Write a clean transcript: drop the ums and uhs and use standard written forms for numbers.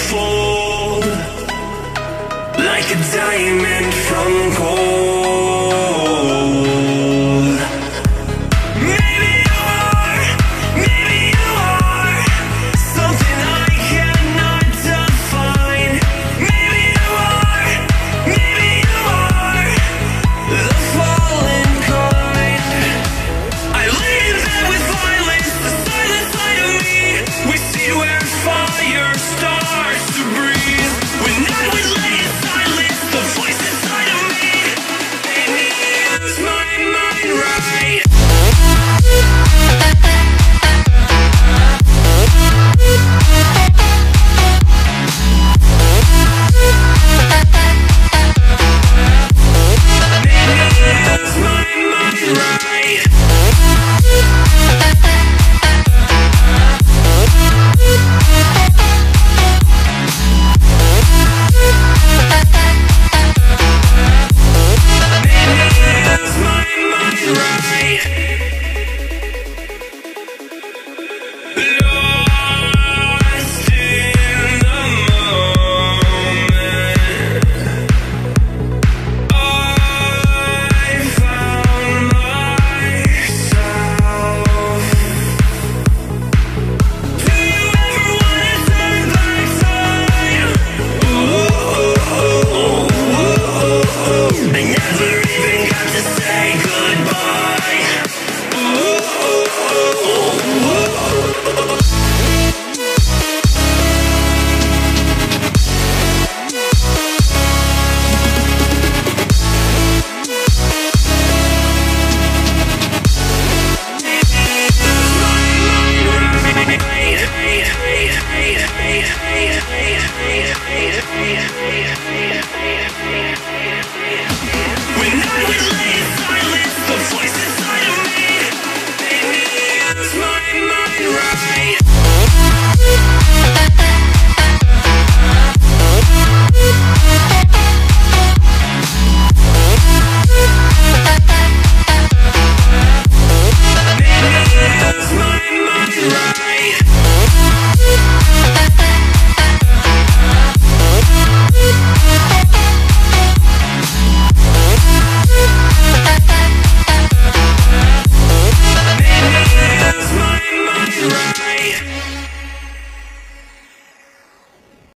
unfold like a diamond from gold. Maybe you are something I cannot define. Maybe you are the fallen kind. I lay in bed with violence, the silent side of me. We see where fire starts to breathe. When I would lay in silence, the voice inside of me made me lose my mind right. Made me lose my mind right.